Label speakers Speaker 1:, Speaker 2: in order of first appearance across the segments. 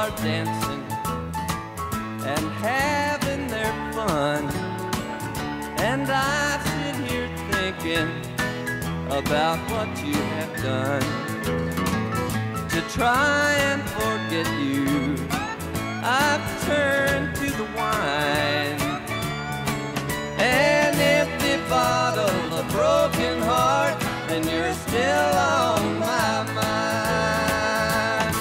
Speaker 1: are dancing and having their fun, and I sit here thinking about what you have done to try and forget you. I've turned to the wine, an empty bottle, a broken heart, and you're still on my mind.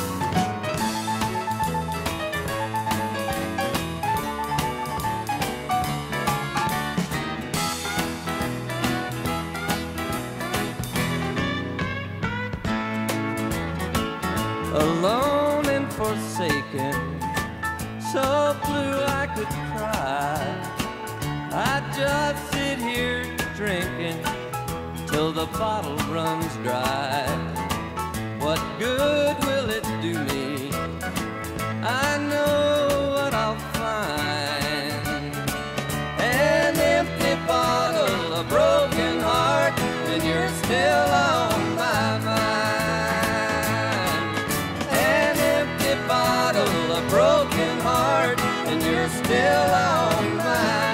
Speaker 1: Alone and forsaken, so blue I could cry. I just sit here drinking till the bottle runs dry. What good will it do me? I know what I'll find. An empty bottle, a broken heart, and you're still on my mind. An empty bottle, a broken heart, and you're still on my mind.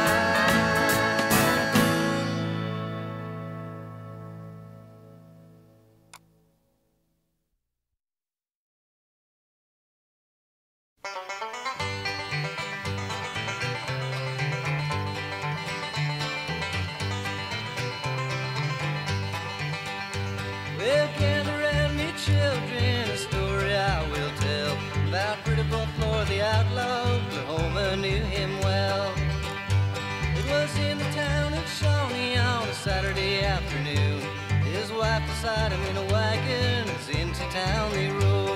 Speaker 2: Well, gather round me, children, a story I will tell about pretty Bull Floor, the outlaw. Oklahoma knew him well. It was in the town of Shawnee on a Saturday afternoon. His wife beside him in a wagon, as into town they rode.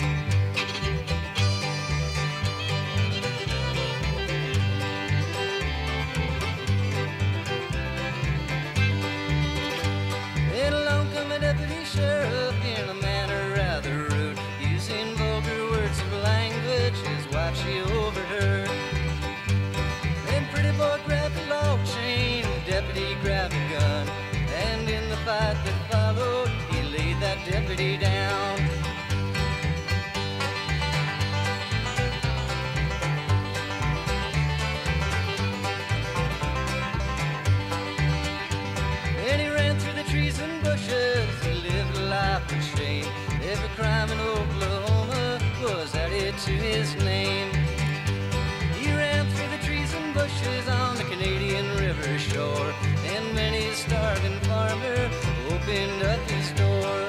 Speaker 2: Then along come a deputy sheriff in a manner rather rude, using vulgar words of language his wife she overheard. Then pretty boy grabbed a log chain, the deputy grabbed a gun, and in the fight that followed, he laid that deputy down. Then he ran through the trees and bushes, he lived a life of shame. Every crime in Oklahoma was added to his name. He ran through the trees and bushes on the Canadian River shore, and many a starving farmer opened up his door.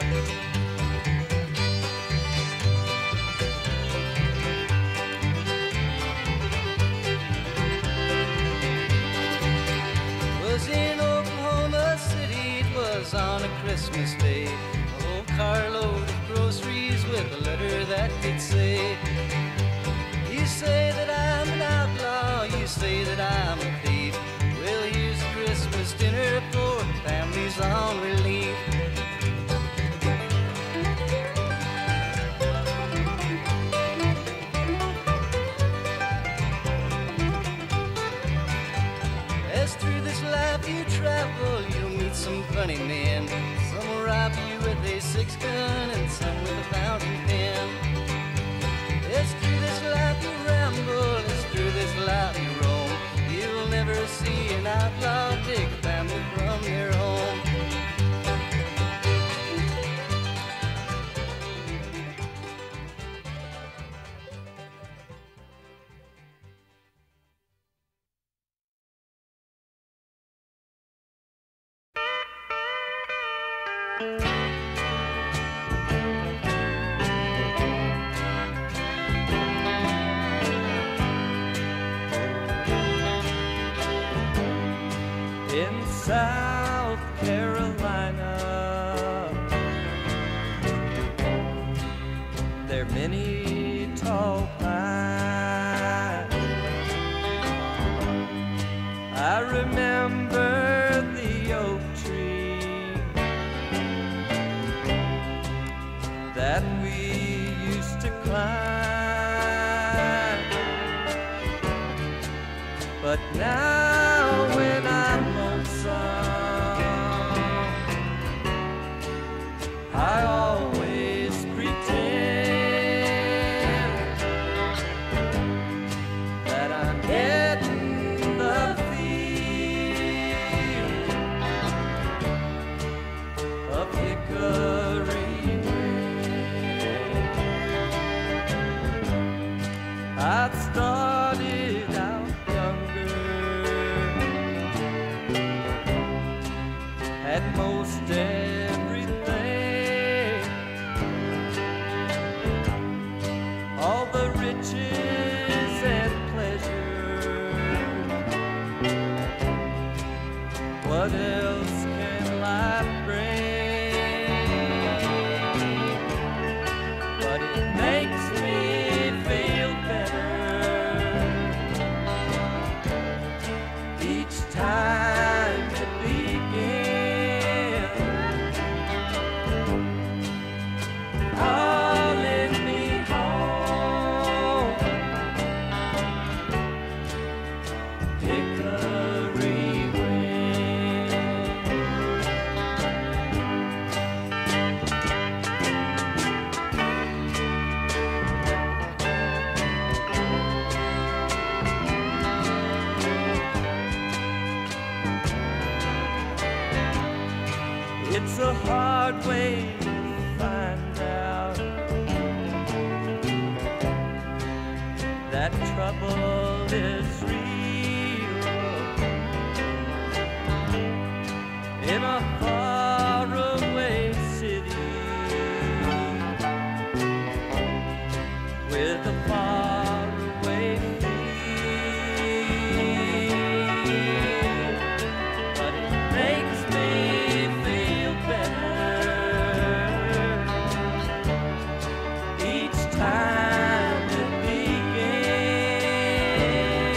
Speaker 2: Was in Oklahoma City, it was on a Christmas day. A whole carload of groceries with a letter that could say, you say that I'm an outlaw, you say that I'm a thief. Well, here's a Christmas dinner for families on relief. As through this life you travel, you'll meet some funny men. Some will rob you with a 6-gun and some with a fountain pen. As through this life you ramble, as through this life you roam, you'll never see an outlaw take a family from their home.
Speaker 1: In South Carolina, there are many tall pines. I remember the oak tree that we used to climb, but now when I'm I always pretend at most everything. All the riches and pleasure. What else can life bring? But it makes me feel better each time it begins, calling me home. Hickory wind. It's a hard way to find out that trouble is real in a faraway city with a faraway feel. But it makes me feel better each time it begins.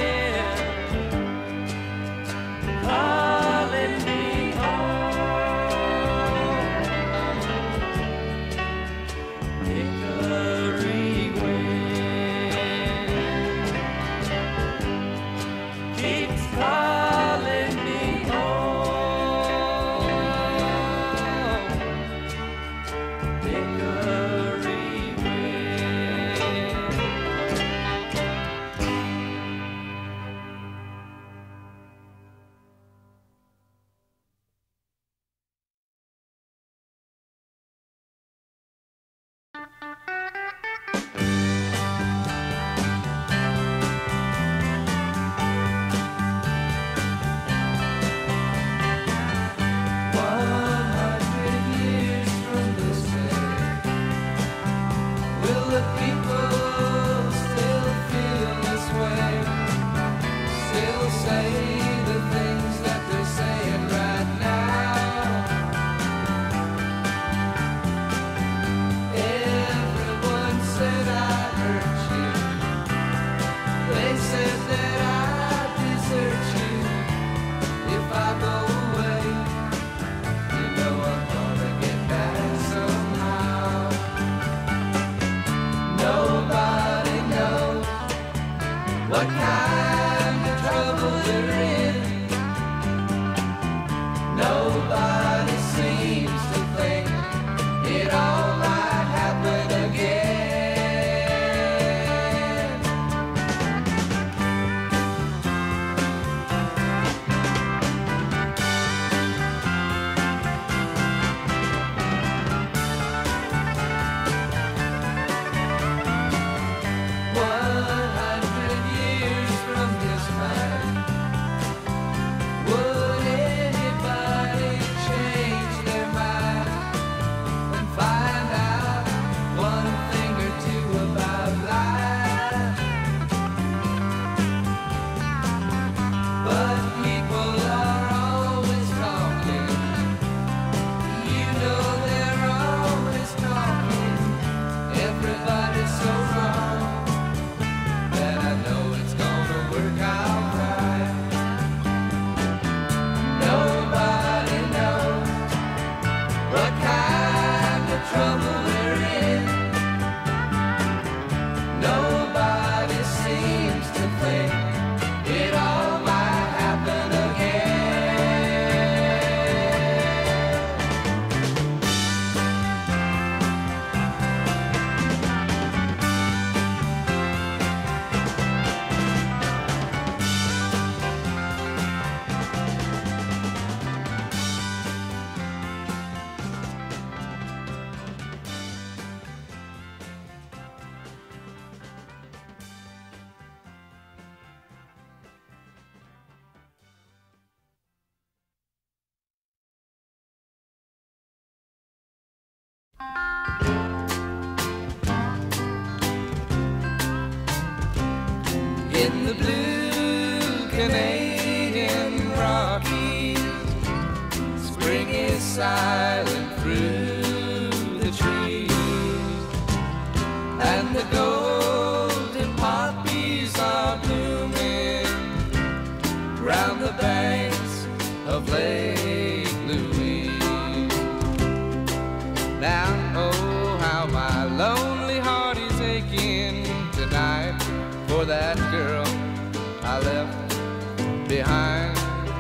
Speaker 1: in the blue Canadian Rockies. Spring is silent through the trees, and the golden poppies are blooming round the banks of Lake Louise. Now, oh, how my lonely heart is aching tonight for that girl I left behind.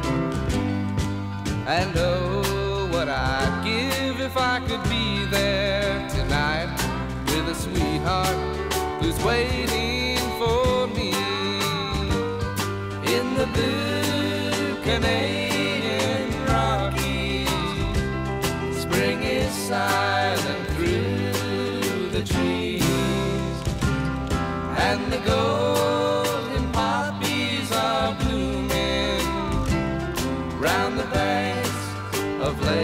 Speaker 1: And oh, what I'd give if I could be there tonight with a sweetheart who's waiting for me in the blue Canadian Rockies. Spring is silent through the trees, and the golden poppies are blooming round the banks of Lake